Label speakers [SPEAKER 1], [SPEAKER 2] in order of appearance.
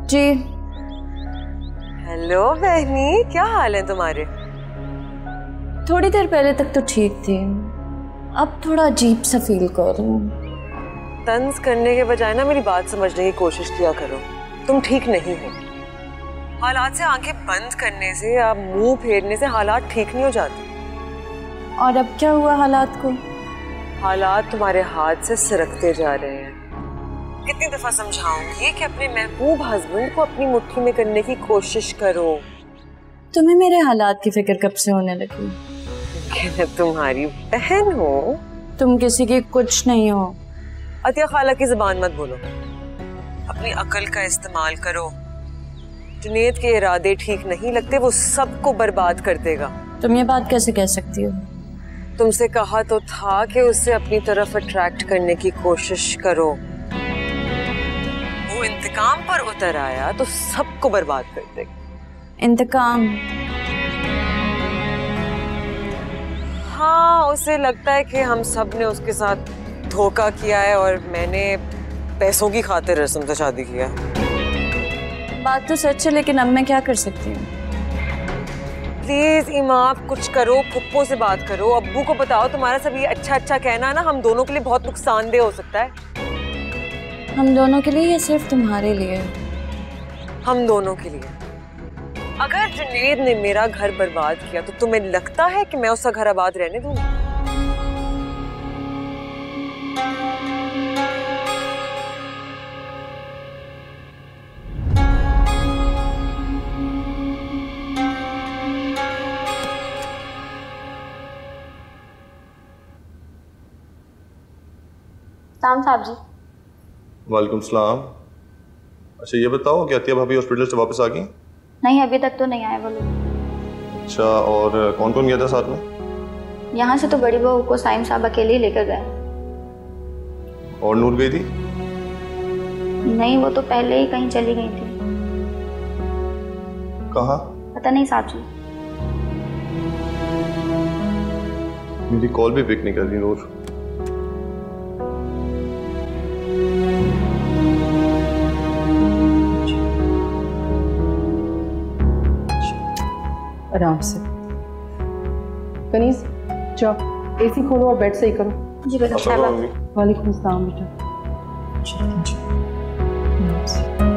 [SPEAKER 1] जी।
[SPEAKER 2] Hello बहनी, क्या हाल है तुम्हारे?
[SPEAKER 1] थोड़ी देर पहले तक तो ठीक थी, अब थोड़ा अजीब सा फील कर रही हूँ।
[SPEAKER 2] तंज करने के बजाय ना मेरी बात समझने की कोशिश किया करो। तुम ठीक नहीं हो। हालात से आंखें बंद करने से या मुंह फेरने से हालात ठीक नहीं हो जाते।
[SPEAKER 1] और अब क्या हुआ हालात को?
[SPEAKER 2] हालात तुम्हारे हाथ से सरकते जा रहे हैं। कितनी दफा समझाऊंगी कि अपने महबूब हस्बैंड को अपनी मुट्ठी में करने की कोशिश करो।
[SPEAKER 1] तुम्हें मेरे हालात की फिक्र कब से होने लगी?
[SPEAKER 2] मैं तुम्हारी बहन हो।
[SPEAKER 1] तुम किसी की कुछ नहीं हो।
[SPEAKER 2] अतिया खाला की जुबान मत बोलो, अपनी अकल का इस्तेमाल करो। जुनेद के इरादे ठीक नहीं लगते, वो सबको बर्बाद कर देगा।
[SPEAKER 1] तुम ये बात कैसे कह सकती हो?
[SPEAKER 2] तुमसे कहा तो था कि उससे अपनी तरफ अट्रैक्ट करने की कोशिश करो। वो इंतकाम पर उतर आया तो सबको बर्बाद कर देगा।
[SPEAKER 1] इंतकाम?
[SPEAKER 2] हाँ, उसे लगता है कि हम सब ने उसके साथ धोखा किया है और मैंने पैसों की खातिर रस्म से शादी किया।
[SPEAKER 1] बात तो सच है, लेकिन अब मैं क्या कर सकती हूँ?
[SPEAKER 2] प्लीज इमा, आप कुछ करो, फुप्पो से बात करो, अब्बू को बताओ। तुम्हारा सब ये अच्छा अच्छा कहना ना हम दोनों के लिए बहुत नुकसानदेह हो सकता है।
[SPEAKER 1] हम दोनों के लिए या सिर्फ तुम्हारे लिए?
[SPEAKER 2] हम दोनों के लिए। अगर जुनेद ने मेरा घर बर्बाद किया तो तुम्हें लगता है कि मैं उसका घर आबाद रहने दूंगी?
[SPEAKER 3] सलाम साहब जी।
[SPEAKER 4] वालेकुम सलाम। अच्छा ये बताओ कि अतिया भाभी हॉस्पिटल से वापस आ गई?
[SPEAKER 3] नहीं, अभी तक तो नहीं आए वो लोग।
[SPEAKER 4] अच्छा, और कौन कौन गया था साथ में?
[SPEAKER 3] यहाँ से तो बड़ी बहू को साइम साहब अकेले ही लेकर गए।
[SPEAKER 4] और नूर गई थी?
[SPEAKER 3] नहीं, वो तो पहले ही कहीं चली गई थी।
[SPEAKER 4] कहाँ?
[SPEAKER 3] पता नहीं साहब जी।
[SPEAKER 4] मेरी कॉल भी पिक नहीं कर रही नूर।
[SPEAKER 5] आराम से। कनीज जाओ एसी खोलो और बेड सही करो।
[SPEAKER 3] जी बेटा।
[SPEAKER 5] वालेकुम सलाम बेटा।